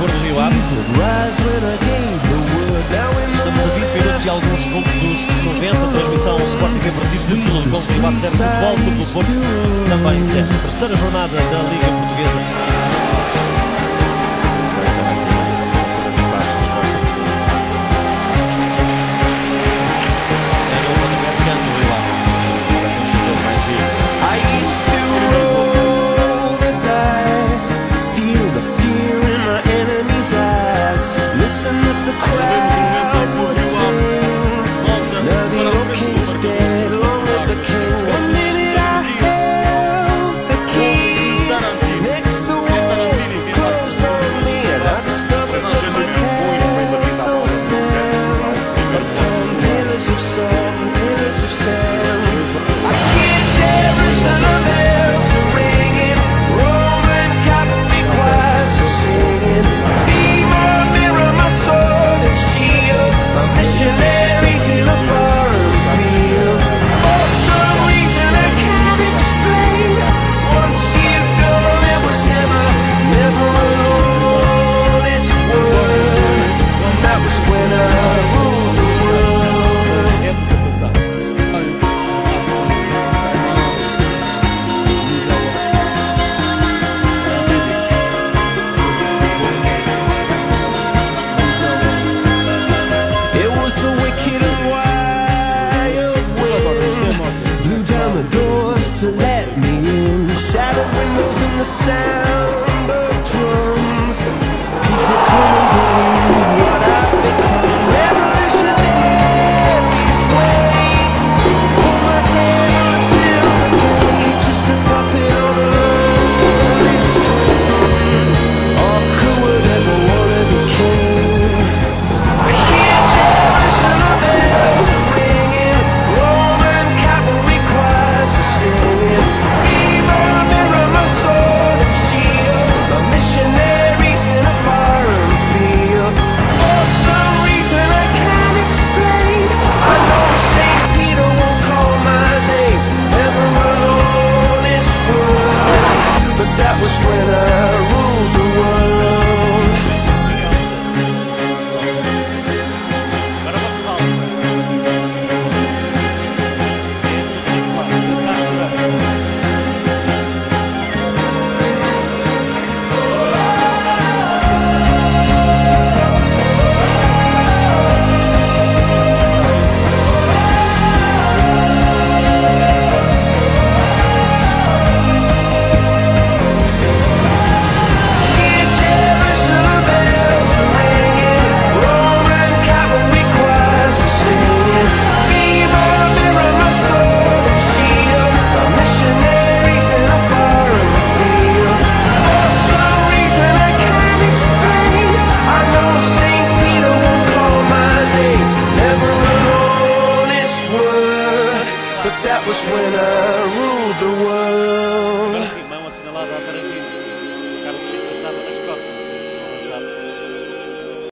favor do Rio Ave. Estamos a 20 minutos e alguns segundos dos 90. Transmissão Sporting Esportivo de Futebol do Rio Ave 0, Futebol Clube do Porto também 0. Terceira jornada da Liga Portuguesa. The crowd would sing. Now the old king's dead, long live the king. 1 minute I held the key. Next the walls were closed on me, and I discovered that my castle stand upon pillars of salt and pillars of sand. I hear Jerusalem bells ringing, Roman cavalry choirs are singing. Be my mirror, my sword and shield, my missionaries in a foreign field. For some reason I can't explain, once you've gone it was never, never an honest word. That was when I ruled the to let me in. Shattered windows and the sound of drums. People couldn't believe what I've become. Revolutionaries wait for my head on a silver blade, just a puppet on a lonely string. Oh, who would ever wanna be king? I hear Jerusalem bells ringing, Roman cavalry choirs are singing. Be my mirror, my sword and shield, my missionaries in a foreign field. For some reason I can't explain, I know St. Peter won't call my name, never an honest word. But that was when I ruled the world. That was when I ruled the world. Agora sim, mão assinalada à